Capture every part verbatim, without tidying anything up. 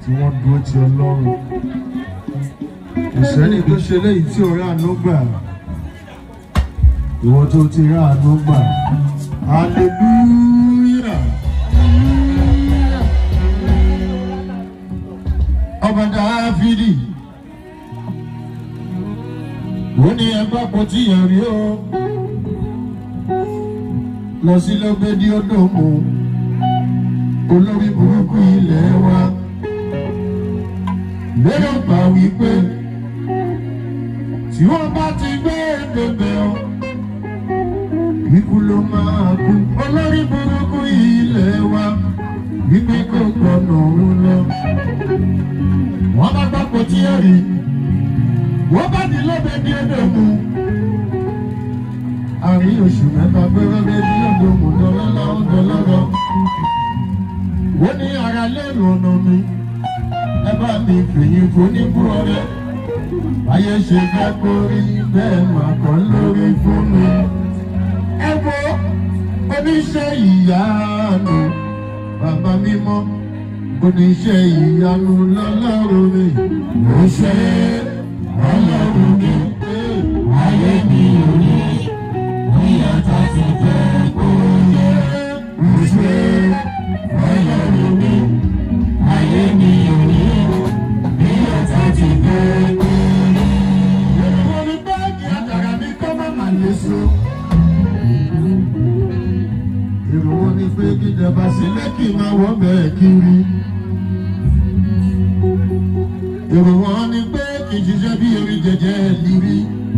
tí wọ́n dúró ti Ọlọ́run. Ìṣẹ́ni tó ṣe léyìí tí ò rí àánú gbà. Ìwọ tó ti rí àánú gbà. Hallelujah. Ọba Dáfídì. Ó ní ẹgbẹ́ kò tí yẹn rí o. Lọ sí lọ́gbẹ́dí Ódòmù. Olórí burúkú ilẹ̀ wa. Lérò gbà wípé tí wọ́n bá ti gbé bẹ̀bẹ̀ ọ, ikú ló máa kú. Olórí burúkú ilẹ̀ wa wípé kò gbọ́nà òun lọ. Wọ́n bá gbàgbọ́ tí ẹ rí, wọ́n bá di lọ́bẹ̀dí Ódòmù. Àárín oṣù mẹ́ta pé lọ́bẹ̀dí Ódòmù dọ́lọ́lá ń dọ́lọ́rọ̀. Wọ́n ní ara lẹ́rù ọ̀nà mi. Ẹ bá mi fìyìn fún ní búrọ́dẹ́. Ayé ṣe fẹ́ kórí bẹ́ẹ̀ mà kàn lórí fún mi. Ẹ wo oníṣẹ́ ìyanu bàbá mímọ́. Oníṣẹ́ ìyanu lọ́lọ́run mi. Mo ṣe ọlọ́run mi. Ayé mi ò ní ìyàtọ̀ ti fẹ́ kórí. Mo ṣe ọlọ́run mi. Ayé mi ò ní ìyàtọ̀ ti fẹ́ kórí. Mo ní báàgì àtàrà mi kọ́ máma lè so. Èrò wọn ni pé kíjọba sílẹ̀ kí n máa wọ́ bẹ́ẹ̀ kiri. Èrò wọn ni pé kì í ṣiṣẹ́ bí orí jẹjẹ lírí.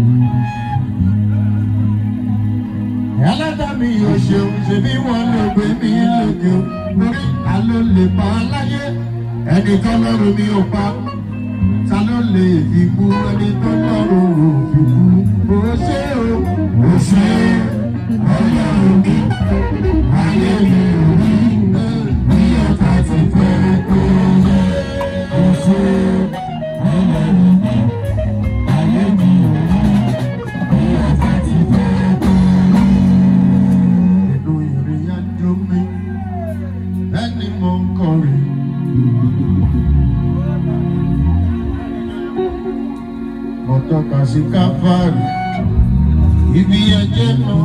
Ẹlẹ́dàá mi ò ṣeun ṣe bí wọ́n lè gbé mi lókè o. Lórí ta ló lè pa láyé? Ẹni tó lọ́rùn mi ò pa. Ta ló lè fi kú? Ẹni tó lọ́rùn ò fi kú. Ó ṣe o, ó ṣe ọlọ́run mi. Ayé mi ò ní bí ọ̀tá ti fẹ́ kó yẹ. Ó ṣe ọlọ́run mi. Ayé mi ò ní bí ọ̀tá ti fẹ́ kó yẹ. Nínú ìrìn àjò mi, ẹni mo ń kọrin. Mo tọ́ka sí Káfárì, ibi ẹ̀jẹ̀ náà.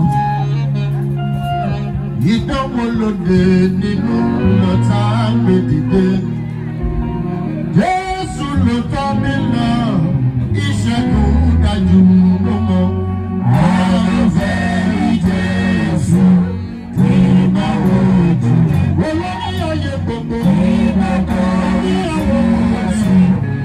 Ìdánwò lóde nínú lọ́tà gbé dìde. Jésù ló tọ́ mi lọ, ìṣẹ́gun dájú ló mọ̀. Àwọn fẹ́ rí Jésù tí bá wò jù. Olórí ayé gbogbo ìgbà kan rí àwọn ẹ̀sìn.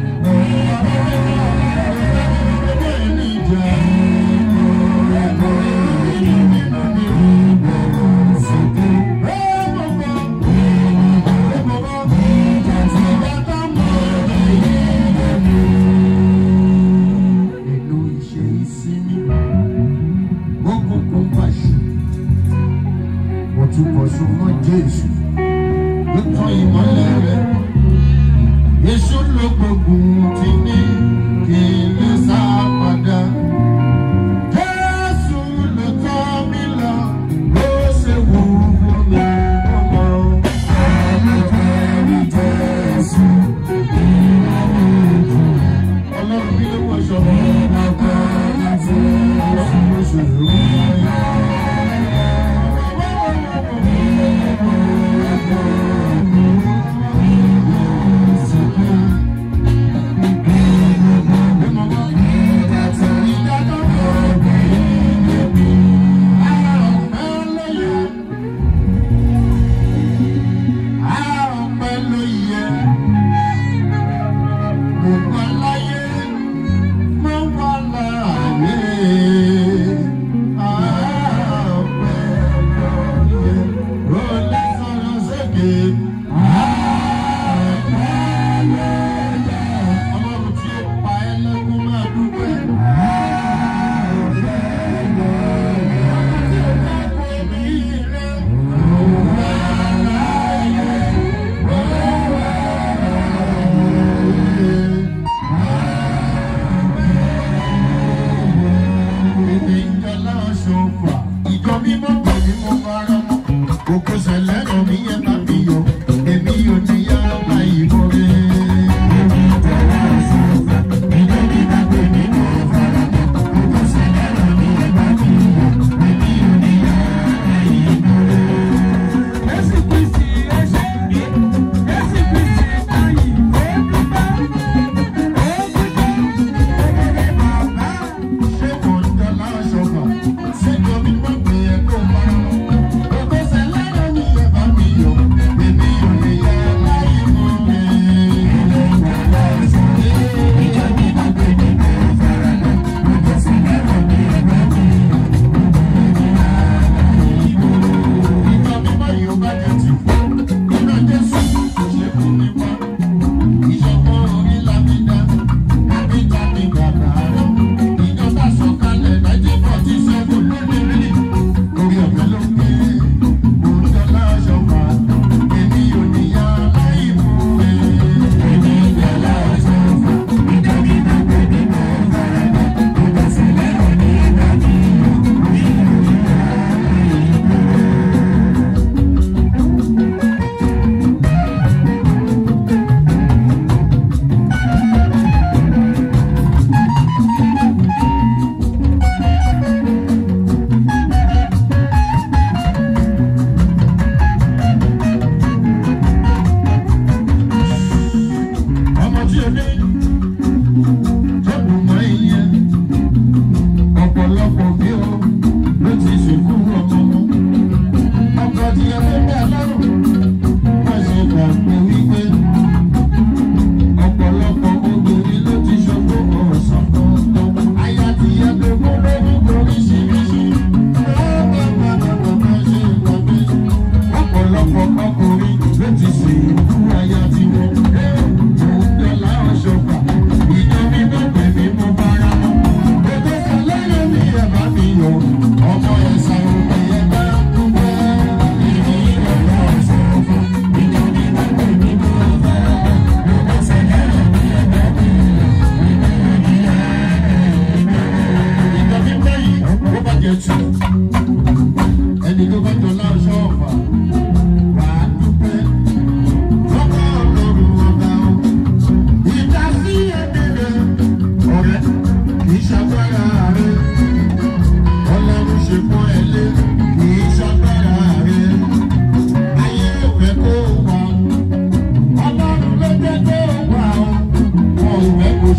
Súnmọ́ Jésù ló tán ìmọ́lẹ̀ rẹ̀. Èṣù ló gbógun ti ní kí n lè sá padà. Jésù ló tọ́ mi lọ, ló ṣe wù fún mi ọmọ. Àwọn fẹ́ rí Jésù ìyàwó ojú. Ọlọ́run bí ló wọ̀ ṣọ́ mi. Ìgbàgbọ́ láti ọ̀sùn oṣù lórí ayé. Thank you.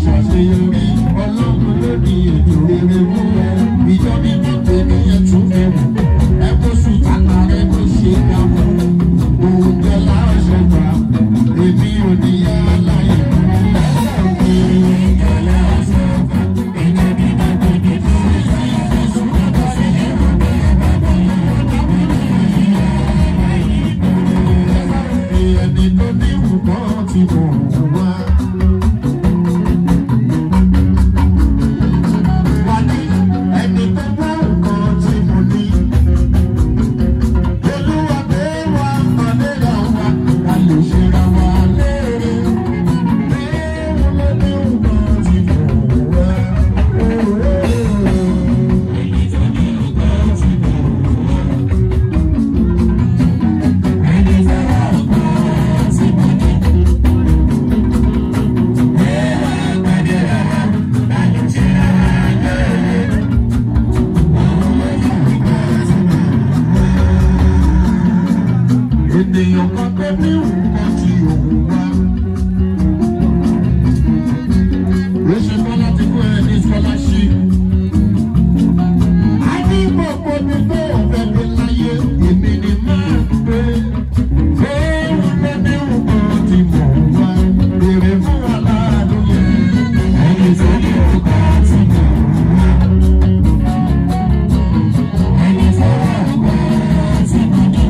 ṣàṣeyọrí ọlọ́run ló ní ètò rere mú ẹ ìjọ mímọ́ tèmi yẹn tún fi wù ẹ kó sùn tàkà rẹ kó ṣe dáwọ́ òun jẹ láṣẹ gbà èmi ò ní yá láyé ẹni tó ní nǹkan tí mo wá. Ènìyàn kan tó ní nǹkan tí òun wá. Ó ṣe bá láti fún ẹ ní scholarship. A ní gbogbo ní tó ọ̀fẹ́ mi láyé, èmi ni máa ń gbé. Òun ló ní nǹkan tí mò ń wá. Èrè fún aláàánú yẹn. Ẹni tó ní nǹkan tí mò ń wá. Ẹni tó ní nǹkan tí mò ń wá.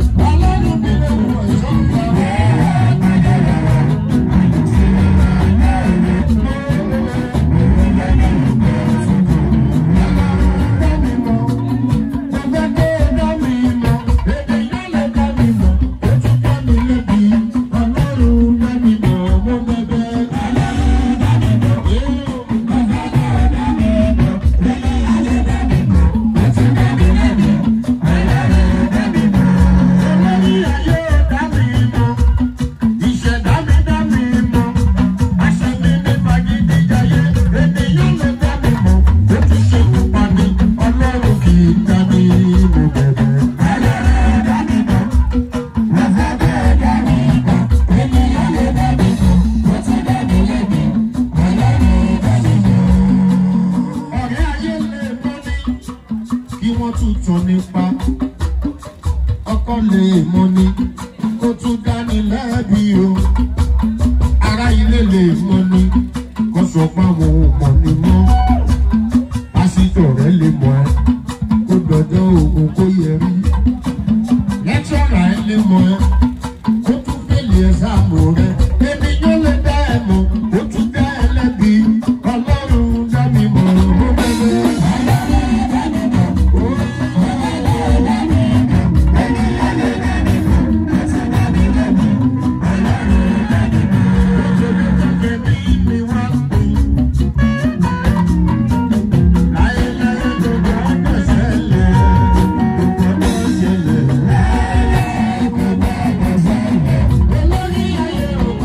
Tún nípa ọkọ lè mọ ni kó tún dání lẹ́bi o ará ilé lè mọ ni kó sọ pé àwọn ò mọ̀ ni mọ́ pásítọ̀ rẹ̀ lè mọ̀ ẹ́ kó dọjọ́ ogun kó yẹ rí lẹ́tọ́rà ẹ̀ lè mọ̀ ẹ́ kó tún fèlè ẹ̀sàmù rẹ̀ ẹni yóò lè dá ẹ̀ mọ̀ kó tún dá ẹ lẹ́bi ọlọ́run dá mi mọ̀ ó bẹ̀rẹ̀. Olórí ayé o.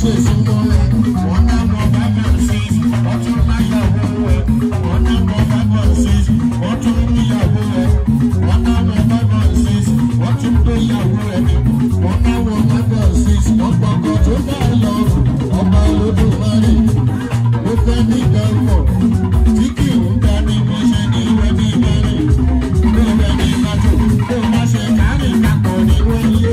lè súnmọ́ ẹ. Wọ́n náà mọ five and six, wọ́n tún láyàwó ẹ. Wọ́n náà mọ five and six, wọ́n tún níyàwó ẹ. Wọ́n náà mọ five and six, wọ́n tún gbéyàwó ẹ. Wọ́n náà mọ five and six, wọ́n gbọ́kọ̀ tó bá lọ. Ọba Olódùmarè ló fẹ́ ní ìdánwò tí kì í ń ta ní mo ṣe ní ìwé ní ìbẹ̀rẹ̀. Ló rẹ̀ ní ìbàdàn kó má ṣe kárí kakọ̀ nínú ilé.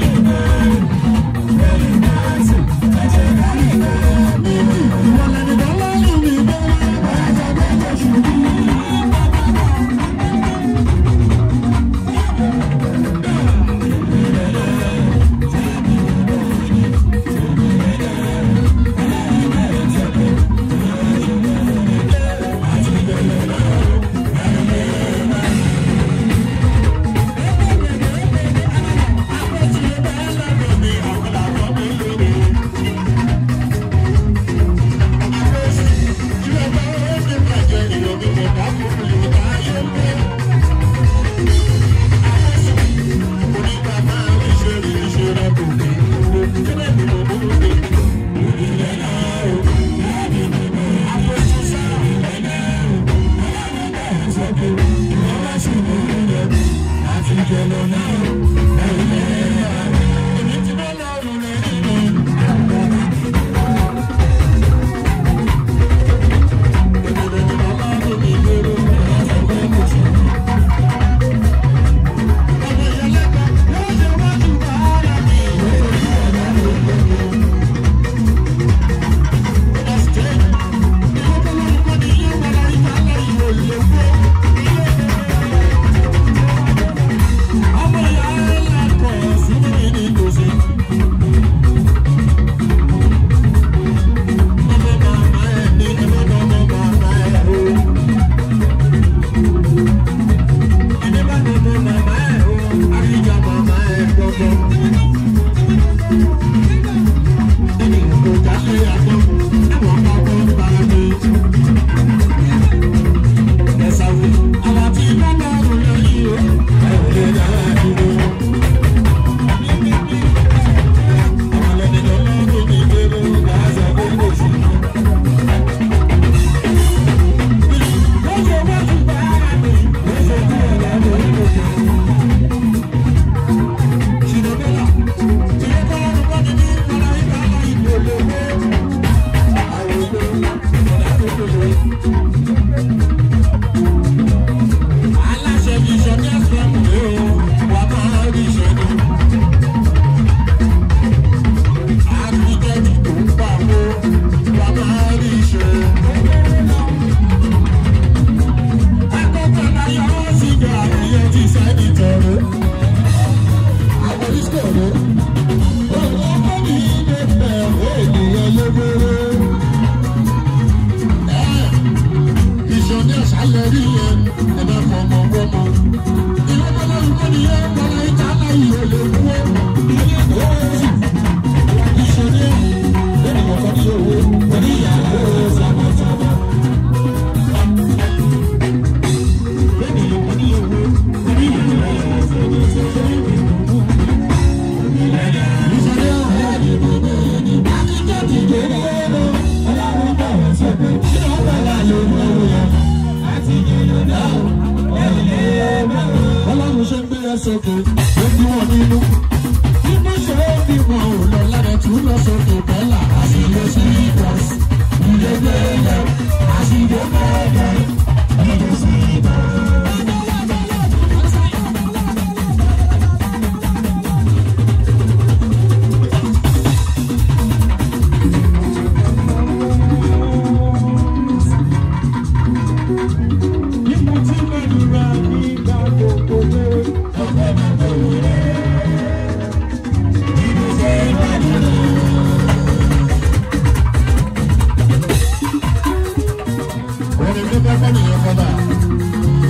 Sókè lójú wọn nínú bí mo ṣe é bí wọn ò lọ lára tún lọ sókè bẹ́là àṣìlẹ̀ sí ìbọ̀s ìdè gbẹ́lẹ̀ àṣìlẹ̀ gbẹ́lẹ̀ ìdè sí ìbọ̀s. Thank you.